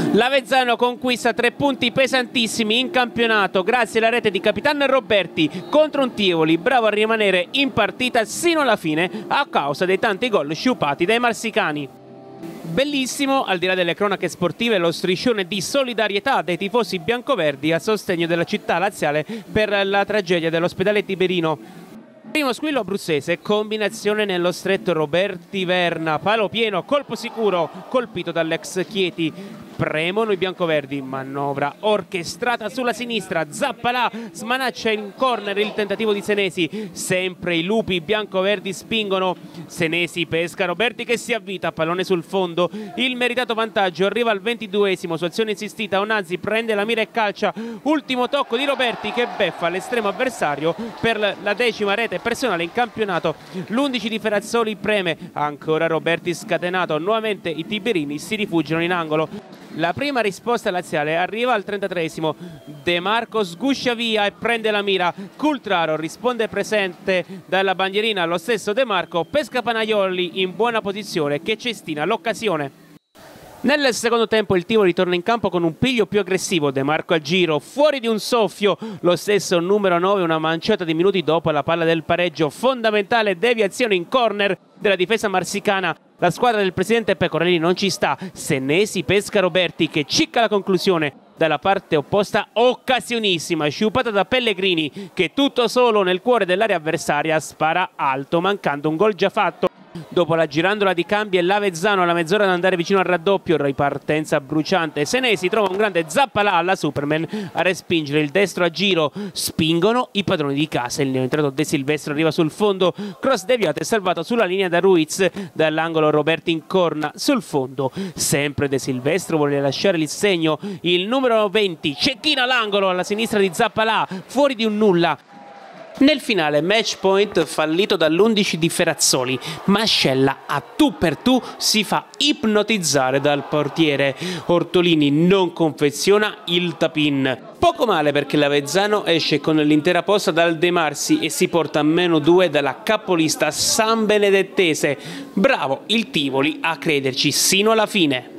L'Avezzano conquista 3 punti pesantissimi in campionato grazie alla rete di Capitan Roberti contro un Tivoli bravo a rimanere in partita sino alla fine a causa dei tanti gol sciupati dai marsicani. Bellissimo, al di là delle cronache sportive, lo striscione di solidarietà dei tifosi biancoverdi a sostegno della città laziale per la tragedia dell'ospedale Tiberino. Primo squillo abruzzese, combinazione nello stretto Roberti Verna, palo pieno, colpo sicuro, colpito dall'ex Chieti. Premono i biancoverdi, manovra orchestrata sulla sinistra, Zappalà smanaccia in corner il tentativo di Senesi, sempre i lupi biancoverdi spingono, Senesi pesca Roberti che si avvita, pallone sul fondo, il meritato vantaggio arriva al 22esimo, su azione insistita Onazzi prende la mira e calcia, ultimo tocco di Roberti che beffa l'estremo avversario per la 10ª rete personale in campionato, l'11 di Ferrazzoli preme, ancora Roberti scatenato, nuovamente i tiberini si rifugiano in angolo. La prima risposta laziale arriva al 33esimo, De Marco sguscia via e prende la mira, Cultraro risponde presente dalla bandierina, lo stesso De Marco pesca Panaioli in buona posizione che cestina l'occasione. Nel secondo tempo il Tivoli torna in campo con un piglio più aggressivo, De Marco al giro, fuori di un soffio, lo stesso numero 9 una manciata di minuti dopo la palla del pareggio, fondamentale deviazione in corner della difesa marsicana. La squadra del presidente Pecorelli non ci sta, Senesi pesca Roberti che cicca la conclusione. Dalla parte opposta occasionissima, sciupata da Pellegrini che tutto solo nel cuore dell'area avversaria spara alto mancando un gol già fatto. Dopo la girandola di Cambi e l'Avezzano alla mezz'ora ad andare vicino al raddoppio, ripartenza bruciante, Senesi trova un grande Zappalà alla Superman a respingere il destro a giro, spingono i padroni di casa, il neoentrato De Silvestro arriva sul fondo, cross deviato e salvato sulla linea da Ruiz, dall'angolo Roberti incorna sul fondo, sempre De Silvestro vuole lasciare il segno, il numero 20 cecchina l'angolo alla sinistra di Zappalà, fuori di un nulla. Nel finale match point fallito dall'11 di Ferrazzoli, Mascella a tu per tu si fa ipnotizzare dal portiere, Ortolini non confeziona il tap-in. Poco male perché l'Avezzano esce con l'intera posta dal De Marsi e si porta a -2 dalla capolista San Benedettese. Bravo il Tivoli a crederci sino alla fine.